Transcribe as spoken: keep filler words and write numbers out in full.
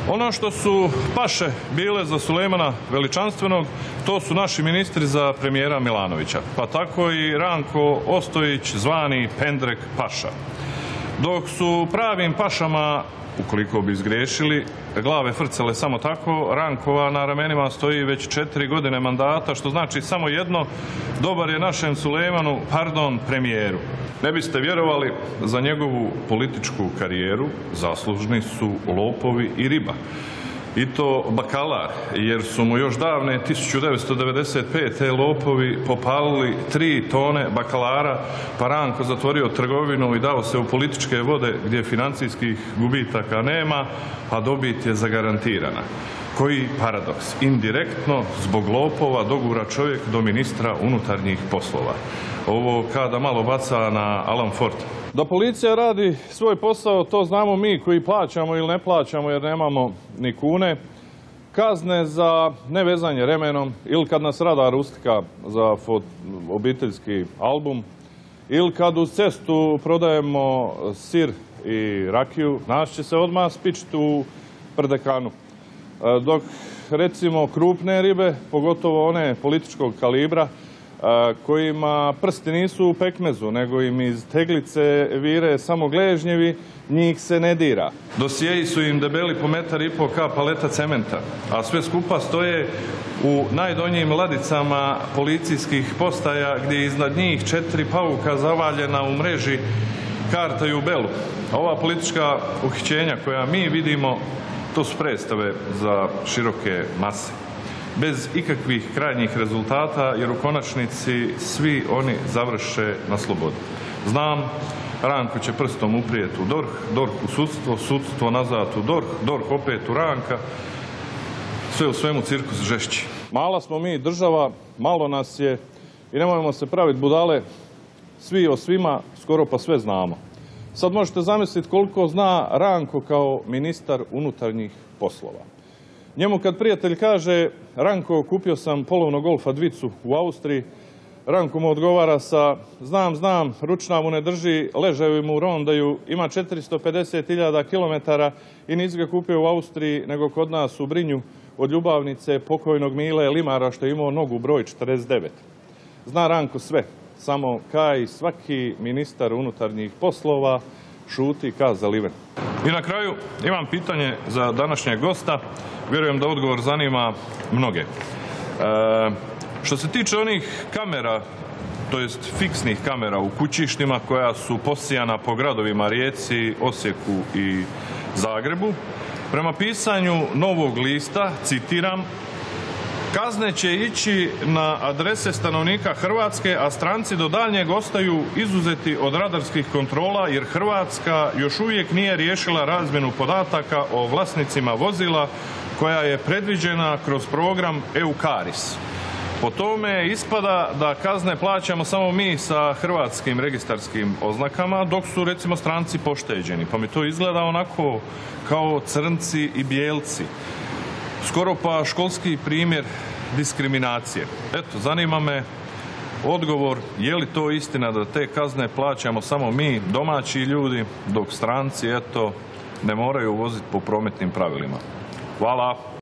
Ono što su paše bile za Sulejmana Veličanstvenog, to su naši ministri za premijera Milanovića, pa tako i Ranko Ostojić, zvani Pendrek Paša. Dok su pravim pašama, ukoliko bi izgriješili, glave frcale samo tako, Rankova na ramenima stoji već četiri godine mandata, što znači samo jedno, dobar je našem Sulejmanu, pardon, premijeru. Ne biste vjerovali, za njegovu političku karijeru zaslužni su lopovi i riba. I to bakalar, jer su mu još davne tisuću devetsto devedeset pete. lopovi popalili tri tone bakalara, pa Ranko zatvorio trgovinu i dao se u političke vode gdje financijskih gubitaka nema, a dobit je zagarantirana. Koji paradoks, indirektno zbog lopova dogura čovjek do ministra unutarnjih poslova. Ovo kada malo baca na Alan Ford. Da policija radi svoj posao, to znamo mi koji plaćamo ili ne plaćamo jer nemamo ni kune. Kazne za nevezanje remenom ili kad nas radar ustika za obiteljski album ili kad uz cestu prodajemo sir i rakiju, nas će se odmah spičiti u prdekanu. Dok recimo krupne ribe, pogotovo one političkog kalibra, kojima prsti nisu u pekmezu, nego im iz teglice vire samo gležnjevi, njih se ne dira. Dosjeji su im debeli po metar i po ka paleta cementa, a sve skupa stoje u najdonjim ladicama policijskih postaja gdje iznad njih četiri pauka zavaljena u mreži kartaju belu. Ova politička uhićenja koja mi vidimo, to su predstave za široke mase, bez ikakvih krajnjih rezultata, jer u konačnici svi oni završe na slobodi. Znam, Ranko će prstom uprijeti u DORH, DORH u sudstvo, sudstvo nazad u DORH, DORH opet u Ranka, sve u svemu cirkus žešći. Mala smo mi država, malo nas je i nemojmo se praviti budale, svi o svima skoro pa sve znamo. Sad možete zamisliti koliko zna Ranko kao ministar unutarnjih poslova. Njemu kad prijatelj kaže: Ranko, kupio sam polovno golfa dvicu u Austriji, Ranko mu odgovara sa: znam, znam, ručna mu ne drži, leževi mu rondaju, ima četiristo pedeset hiljada kilometara i nisi ga kupio u Austriji, nego kod nas u Brinju od ljubavnice pokojnog Mile Limara što je imao nogu broj četrdeset devet. Zna Ranko sve, samo kaj svaki ministar unutarnjih poslova šuti ka zaliven. I na kraju imam pitanje za današnjeg gosta. Vjerujem da odgovor zanima mnoge. E, što se tiče onih kamera, to jest fiksnih kamera u kućištima koja su posijana po gradovima Rijeci, Osijeku i Zagrebu, prema pisanju Novog lista, citiram: kazne će ići na adrese stanovnika Hrvatske, a stranci do daljnjeg ostaju izuzeti od radarskih kontrola jer Hrvatska još uvijek nije riješila razmjenu podataka o vlasnicima vozila koja je predviđena kroz program EUCARIS. Po tome ispada da kazne plaćamo samo mi sa hrvatskim registarskim oznakama, dok su recimo stranci pošteđeni. Pa mi to izgleda onako kao crnci i bijelci. Skoro pa školski primjer diskriminacije. Eto, zanima me odgovor, je li to istina da te kazne plaćamo samo mi, domaći ljudi, dok stranci, eto, ne moraju voziti po prometnim pravilima. Hvala.